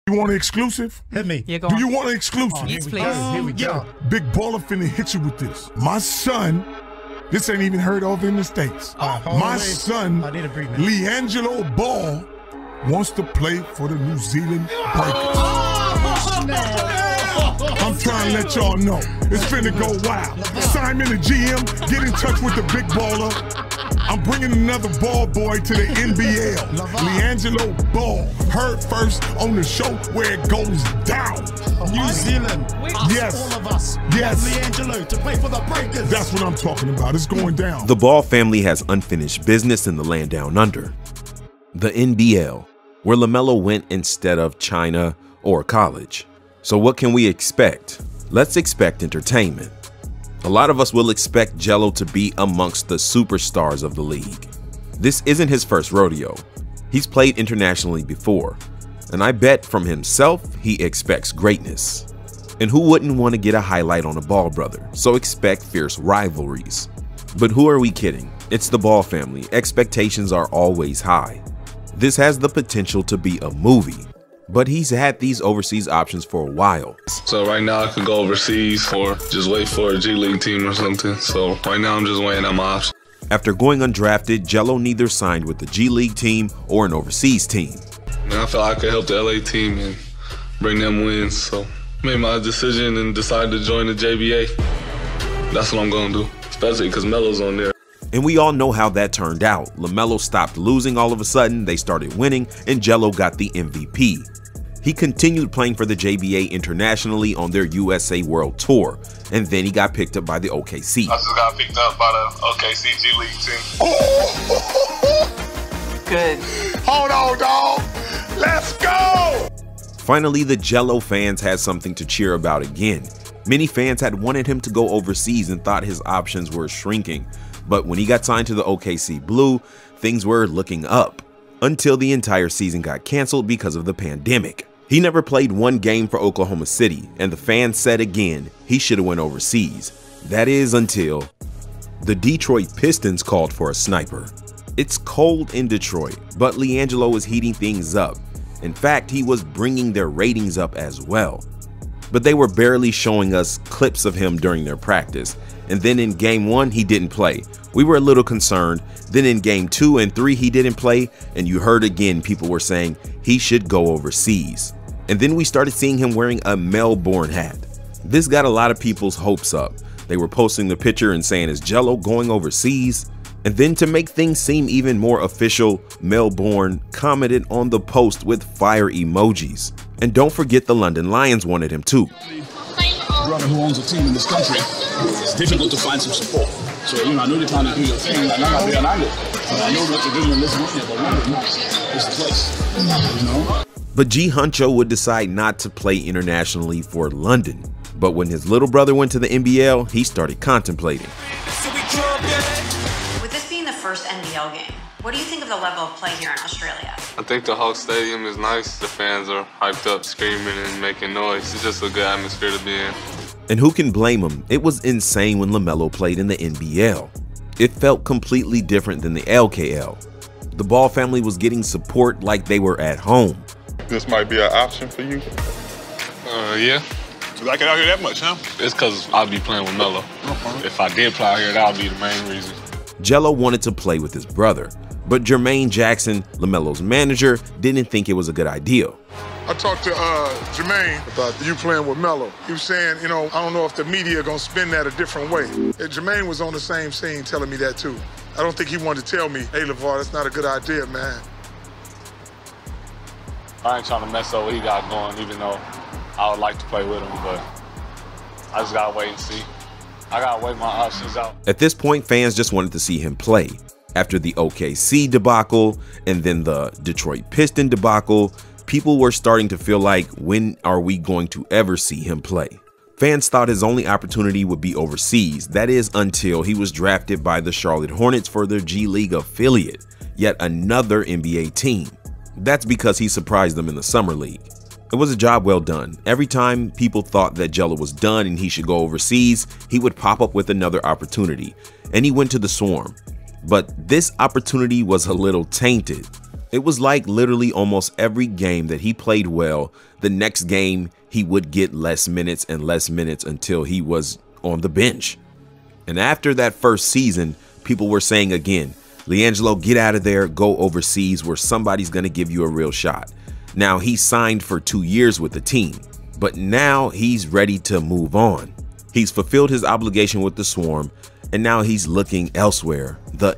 You want an exclusive? Hit me. Yeah, go Do on. you want an exclusive? Yes, please. Here we go. Big Baller finna hit you with this. My son, this ain't even heard of in the States. My son, I need a breathe, man. LiAngelo Ball, wants to play for the New Zealand Breakers. I'm trying to let y'all know. It's finna go wild. Simon, the GM, get in touch with the Big Baller. I'm bringing another ball boy to the NBL. LiAngelo Ball, heard first on the show where it goes down. New Zealand. Yes. All of us. Yes. LiAngelo to play for the Breakers. That's what I'm talking about. It's going down. The Ball family has unfinished business in the land down under, the NBL, where LaMelo went instead of China or college. So what can we expect? Let's expect entertainment. A lot of us will expect Jello to be amongst the superstars of the league. This isn't his first rodeo. He's played internationally before, and I bet from himself he expects greatness. And who wouldn't want to get a highlight on a Ball brother? So expect fierce rivalries. But who are we kidding? It's the Ball family. Expectations are always high. This has the potential to be a movie, but he's had these overseas options for a while. So right now I could go overseas or just wait for a G League team or something. So right now I'm just weighing out my options. After going undrafted, Jello neither signed with the G League team or an overseas team. And I felt I could help the LA team and bring them wins. So made my decision and decided to join the JBA. That's what I'm gonna do, especially because Melo's on there. And we all know how that turned out. LaMelo stopped losing all of a sudden, they started winning, and Jello got the MVP. He continued playing for the JBA internationally on their USA World Tour, and then he got picked up by the OKC. I just got picked up by the OKC G League team. Good. Hold on, dog. Let's go. Finally, the Jello fans had something to cheer about again. Many fans had wanted him to go overseas and thought his options were shrinking. But when he got signed to the OKC Blue, things were looking up until the entire season got canceled because of the pandemic. He never played one game for Oklahoma City, and the fans said again he should have went overseas. That is until the Detroit Pistons called for a sniper. It's cold in Detroit, but LiAngelo was heating things up. In fact, he was bringing their ratings up as well. But they were barely showing us clips of him during their practice. And then in game 1, he didn't play. We were a little concerned. Then in game 2 and 3, he didn't play. And you heard again, people were saying he should go overseas. And then we started seeing him wearing a Melbourne hat. This got a lot of people's hopes up. They were posting the picture and saying, is Jello going overseas? And then to make things seem even more official, Melbourne commented on the post with fire emojis. And don't forget the London Lions wanted him too. Brother who owns a team in this country, it's difficult to find some support. So, I know you're trying to do your thing, and I'm not being angry. I know what you're doing in this movie, but London is the place, But G Huncho would decide not to play internationally for London. But when his little brother went to the NBL, he started contemplating. With this being the first NBL game, what do you think of the level of play here in Australia? I think the Hawk Stadium is nice. The fans are hyped up, screaming and making noise. It's just a good atmosphere to be in. And who can blame him? It was insane when LaMelo played in the NBL. It felt completely different than the LKL. The Ball family was getting support like they were at home. This might be an option for you. Yeah. You like it out here that much, huh? It's because I'll be playing with Melo. If I did play out here, that would be the main reason. Jello wanted to play with his brother, but Jermaine Jackson, LaMelo's manager, didn't think it was a good idea. I talked to Jermaine about you playing with Melo. He was saying, I don't know if the media gonna spin that a different way. And Jermaine was on the same scene telling me that too. I don't think he wanted to tell me, hey, LeVar, that's not a good idea, man. I ain't trying to mess up what he got going, even though I would like to play with him, but I just gotta wait and see. I gotta weigh my options out. At this point, fans just wanted to see him play. After the OKC debacle and then the Detroit Piston debacle, people were starting to feel like, when are we going to ever see him play? Fans thought his only opportunity would be overseas. That is until he was drafted by the Charlotte Hornets for their G League affiliate, yet another NBA team. That's because he surprised them in the Summer League. It was a job well done. Every time people thought that Jello was done and he should go overseas, he would pop up with another opportunity, and he went to the Swarm. But this opportunity was a little tainted. It was like literally almost every game that he played well, the next game he would get less minutes and less minutes until he was on the bench. And after that first season, people were saying again, LiAngelo, get out of there, go overseas where somebody's going to give you a real shot. Now he signed for 2 years with the team, but now he's ready to move on. He's fulfilled his obligation with the Swarm, and now he's looking elsewhere, the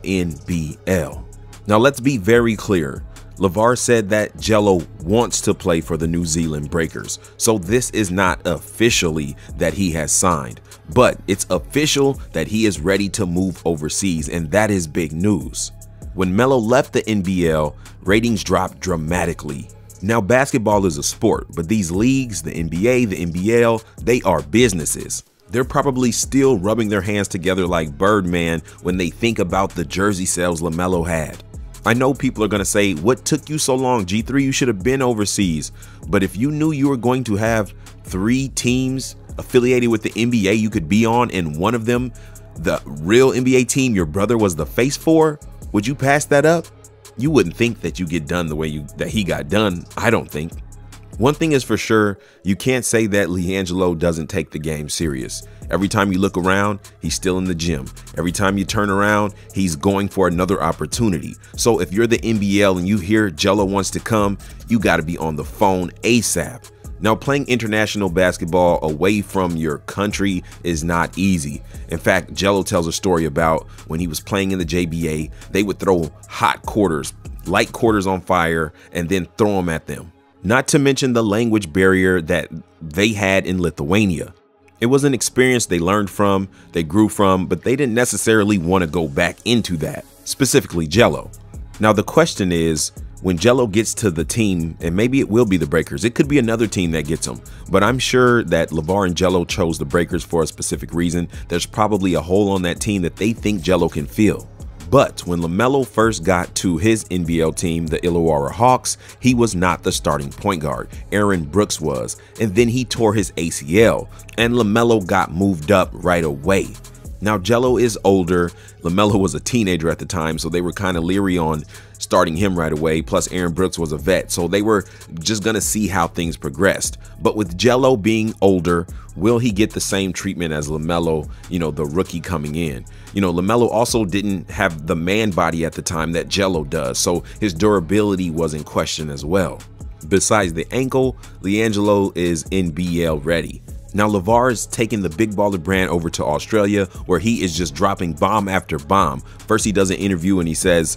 NBL. Now let's be very clear. LeVar said that Gelo wants to play for the New Zealand Breakers, so this is not officially that he has signed, but it's official that he is ready to move overseas, and that is big news. When Melo left the NBL, ratings dropped dramatically. Now basketball is a sport, but these leagues, the NBA, the NBL, they are businesses. They're probably still rubbing their hands together like Birdman when they think about the jersey sales LaMelo had. I know people are going to say, what took you so long, G3? You should have been overseas. But if you knew you were going to have 3 teams affiliated with the NBA you could be on, and one of them, the real NBA team your brother was the face for, would you pass that up? You wouldn't think that you get done the way that he got done, I don't think. One thing is for sure, you can't say that LiAngelo doesn't take the game serious. Every time you look around, he's still in the gym. Every time you turn around, he's going for another opportunity. So if you're the NBL and you hear Gelo wants to come, you got to be on the phone ASAP. Now, playing international basketball away from your country is not easy. In fact, Gelo tells a story about when he was playing in the JBA, they would throw hot quarters, light quarters on fire, and then throw them at them. Not to mention the language barrier that they had in Lithuania. It was an experience they learned from, they grew from, but they didn't necessarily want to go back into that, specifically Gelo. Now the question is, when Gelo gets to the team, and maybe it will be the Breakers, it could be another team that gets him, but I'm sure that LeVar and Gelo chose the Breakers for a specific reason. There's probably a hole on that team that they think Gelo can fill. But when LaMelo first got to his NBL team, the Illawarra Hawks, he was not the starting point guard. Aaron Brooks was, and then he tore his ACL, and LaMelo got moved up right away. Now Gelo is older, LaMelo was a teenager at the time, so they were kind of leery on starting him right away, plus Aaron Brooks was a vet, so they were just gonna see how things progressed. But with Gelo being older, will he get the same treatment as LaMelo, the rookie coming in? LaMelo also didn't have the man body at the time that Gelo does, so his durability was in question as well. Besides the ankle, LiAngelo is NBL ready. Now LeVar is taking the Big Baller brand over to Australia, where he is just dropping bomb after bomb. First he does an interview and he says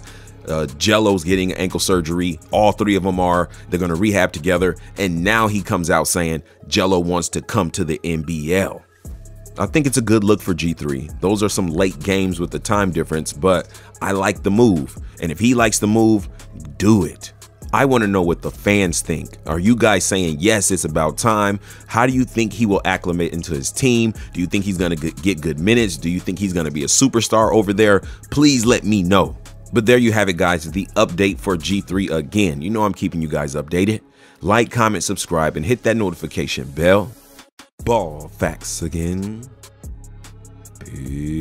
Gelo's getting ankle surgery. All 3 of them are. They're going to rehab together. And now he comes out saying Gelo wants to come to the NBL. I think it's a good look for G3. Those are some late games with the time difference, but I like the move. And if he likes the move, do it. I want to know what the fans think. Are you guys saying, yes, it's about time? How do you think he will acclimate into his team? Do you think he's going to get good minutes? Do you think he's going to be a superstar over there? Please let me know. But there you have it, guys. The update for G3 again. You know I'm keeping you guys updated. Like, comment, subscribe, and hit that notification bell. Ball facts again. Peace.